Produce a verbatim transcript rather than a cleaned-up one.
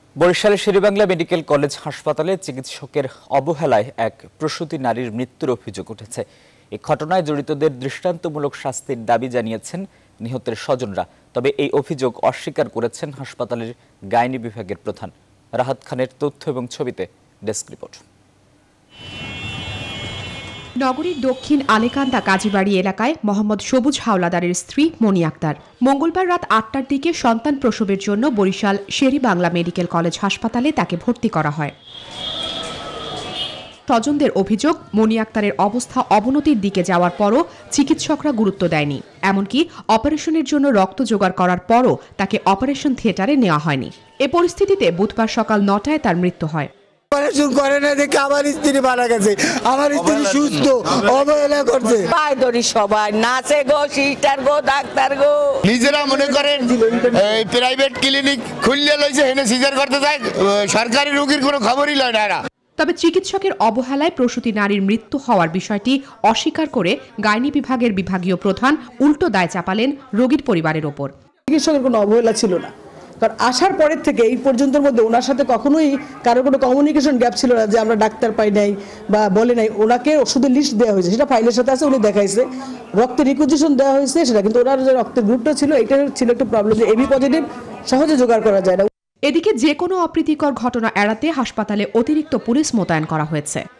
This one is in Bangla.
বরিশালের শেরেবাংলা মেডিকেল কলেজ হাসপাতালে চিকিৎসকের অবহেলায় এক প্রসূতি নারীর মৃত্যুর অভিযোগ উঠেছে। এই ঘটনায় জড়িতদের দৃষ্টান্তমূলক শাস্তির দাবি জানিয়েছেন নিহতের স্বজনরা। তবে এই অভিযোগ অস্বীকার করেছেন হাসপাতালের গাইনি বিভাগের প্রধান। রাহাত খানের তথ্য এবং ছবিতে ডেস্ক রিপোর্ট। নগরীর দক্ষিণ আলেকান্দা কাজীবাড়ি এলাকায় মোহাম্মদ সবুজ হাওলাদারের স্ত্রী মনি আক্তার মঙ্গলবার রাত আটটার দিকে সন্তান প্রসবের জন্য বরিশাল শেরেবাংলা মেডিকেল কলেজ হাসপাতালে তাকে ভর্তি করা হয়। স্বজনদের অভিযোগ, মনি আক্তারের অবস্থা অবনতির দিকে যাওয়ার পরও চিকিৎসকরা গুরুত্ব দেয়নি। এমনকি অপারেশনের জন্য রক্ত জোগাড় করার পরও তাকে অপারেশন থিয়েটারে নেওয়া হয়নি। এ পরিস্থিতিতে বুধবার সকাল নটায় তার মৃত্যু হয়। অপারেশন করে না দেখে আমার স্ত্রী মারা গেছে। আমার স্ত্রী সুস্থ, অবহেলা করছে। পায় ধরি সবাই নাচে গো, সিস্টার গো, ডাক্তার গো। নিজেরা মনে করেন প্রাইভেট ক্লিনিক খুললে লইছে, হেনে সিজার করতে যায়, সরকারি রোগীর কোনো খবরই লয় না এরা। তবে চিকিৎসকের অবহেলায় প্রসূতি নারীর মৃত্যু হওয়ার বিষয়টি অস্বীকার করে গাইনি বিভাগের বিভাগীয় প্রধান উল্টো দায় চাপালেন রোগীর পরিবারের ওপর। চিকিৎসকের কোনো অবহেলা ছিল না, কারণ আসার পরের থেকে এই পর্যন্তর মধ্যে ওনার সাথে কখনোই কারো কোনো কমিউনিকেশন গ্যাপ ছিল না যে আমরা ডাক্তার পাই নাই বা বলে নাই। ওনাকে ওষুধের লিস্ট দেওয়া হয়েছে, সেটা ফাইলের সাথে আছে, উনি দেখাইছে। রক্তের রিকুইজিশন দেওয়া হয়েছে সেটা, কিন্তু ওনার যে রক্তের গ্রুপটা ছিল এটা ছিল একটা প্রবলেম যে এবি পজিটিভ সহজে জোগাড় করা যায় না। এদিকে যে কোনো অপ্রীতিকর ঘটনা এড়াতে হাসপাতালে অতিরিক্ত পুলিশ মোতায়েন করা হয়েছে।